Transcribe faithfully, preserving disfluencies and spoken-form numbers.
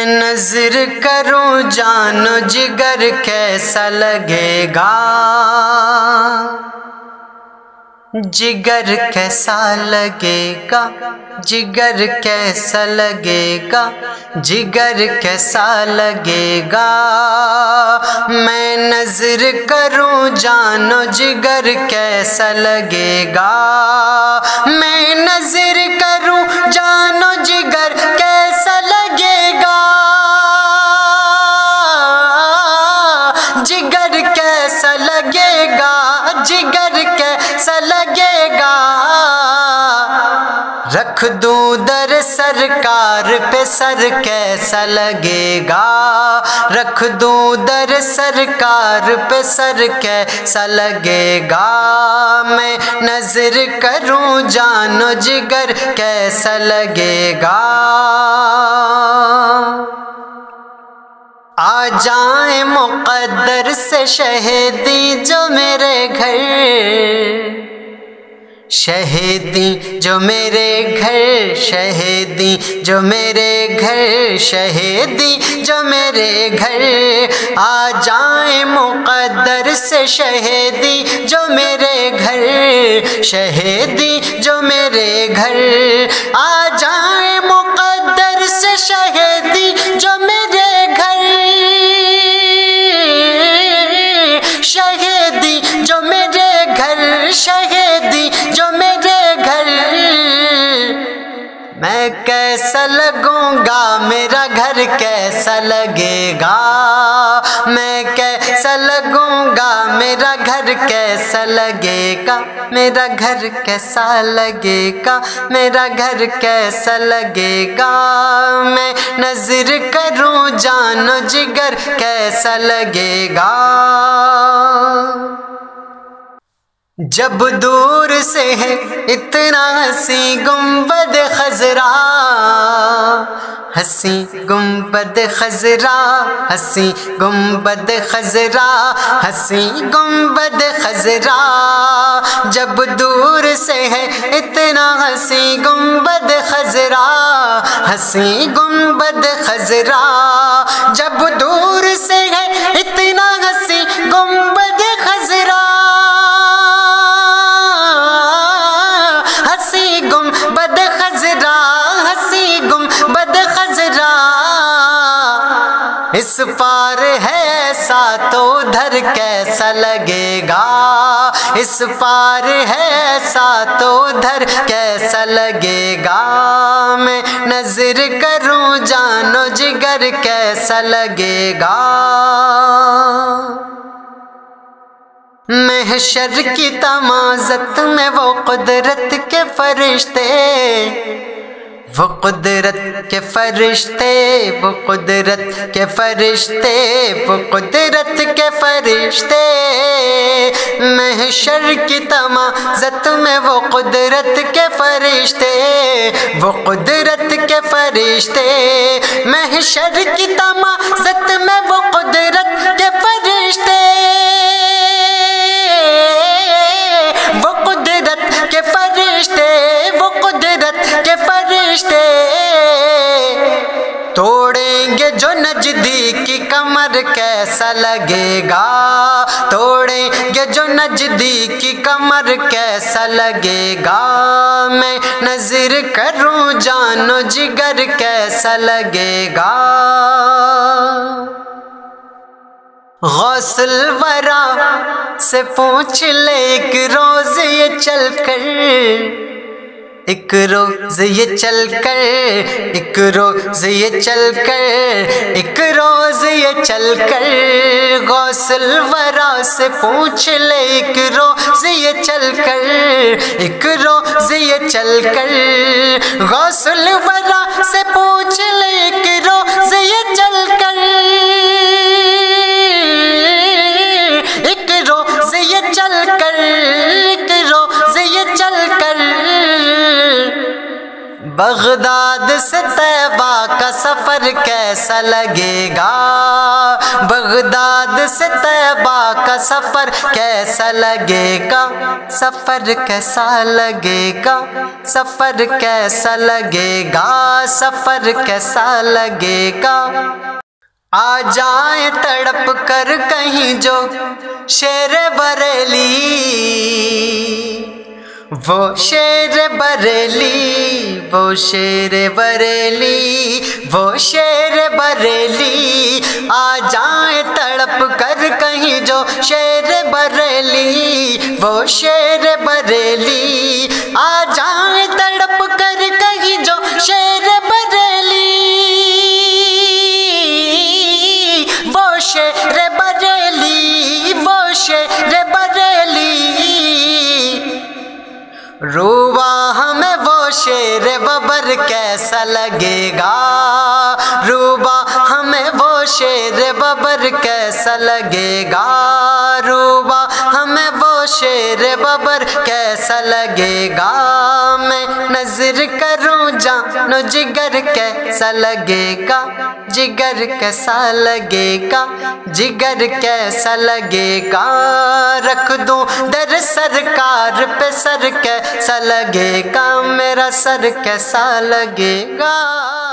نظر کروں جان و جگر کیسا لگے گا، جگر کیسا لگے گا، جگر کیسا لگے گا، جگر کیسا لگے گا۔ میں نظر کروں جان و جگر کیسا لگے گا، میں نظر کروں جان و جگر کیسا لگے گا، جگر کیسا لگے گا، جگر کیسا لگے گا۔ رکھ دوں در سرکار پہ سر کیسا لگے گا، رکھ دوں در سرکار پہ سر کیسا لگے گا۔ میں نظر کروں جان و جگر کیسا لگے گا۔ آ جائیں مقدر سے شہیدی جو میرے گھر، شہیدی جو میرے گھر، شہیدی جو میرے گھر، شہیدی جو میرے گھر۔ آ جائیں مقدر سے شہیدی جو میرے گھر، شہیدی جو میرے گھر۔ آ جائیں مقدر سے شہیدی جو میرے گھر، شہیدی جو میرے گھر، شہیدی جو میرے گھر۔ میں کیسا لگوں گا، میرا گھر کیسا لگے گا، میں کیسا لگوں گا، میرا گھر کیسا لگے گا، میرا گھر کیسا لگے گا، میرا گھر کیسا لگے گا۔ میں نظر کروں جان و جگر کیسا لگے گا۔ جب دور سے ہے اتنا ہنسی گنبد خضرا، ہنسی گنبد خضرا، ہنسی گنبد خضرا، ہنسی گنبد خضرا۔ جب دور سے ہے اتنا ہنسی گنبد خضرا، ہنسی گنبد خضرا۔ جب دور سے ہے اتنا ہنسی گنبد خضرا، ہنسی گنبد خضرا، ہنسی گنبد خضرا۔ اس پار ہے ساتھ ادھر کیسا لگے گا، اس پار ہے ساتھ ادھر کیسا لگے گا۔ میں نظر کروں جان و جگر کیسا لگے گا۔ محشر کی تمازت میں وہ قدرت کے فرشتے، وہ قدرت کے فرشتے، وہ قدرت کے فرشتے، وہ قدرت کے فرشتے۔ محشر کی تمازت میں وہ قدرت کے فرشتے، وہ قدرت کے فرشتے۔ محشر کی تمازت میں وہ قدرت کے فرشتے، وہ قدرت کے فرشتے، وہ قدرت کے فرشتے۔ توڑیں گے جو نجدی کی کمر کیسا لگے گا، توڑیں گے جو نجدی کی کمر کیسا لگے گا۔ میں نظر کروں جان و جگر کیسا لگے گا۔ غوث الورا سے پوچھ لے ایک روز یہ چل کر، ایک روز یہ چل کر، ایک روز یہ چل کر، ایک روز یہ چل کر۔ غوث الورا سے پوچھ لے ایک روز یہ چل کر، ایک روز یہ چل کر۔ غوث الورا سے پوچھ لے ایک روز یہ چل کر، ایک روز یہ چل کر، ایک روز یہ چل کر۔ بغداد سے طیف طیبہ کا سفر کیسا لگے گا، بغداد سے طیبہ کا سفر کیسا لگے گا، سفر کیسا لگے گا، سفر کیسا لگے گا، سفر کیسا لگے گا۔ آ جائیں تڑپ کر کہیں جو شیر بریلی، وہ شیر بریلی، وہ شیر بریلی، وہ شیر بریلی، آ جائیں تڑپ کر کہیں جو شیر بریلی، وہ شیر بریلی، آ جائیں تڑپ کر کہیں جو شیر بریلی، وہ شیر بریلی، وہ شیر بریلی، روبا ہمیں وہ شیر ببر کیسا لگے گا، روبا ہمیں وہ شیر ببر کیسا لگے گا، روبا ہمیں وہ شیر ببر کیسا لگے گا، میں نظر کروں جان و جگر کیسا لگے گا، جگر کیسا لگے گا، جگر کیسا لگے گا، رکھ دوں در سرکار پہ سر کیسا لگے گا، میرا سر کیسا لگے گا۔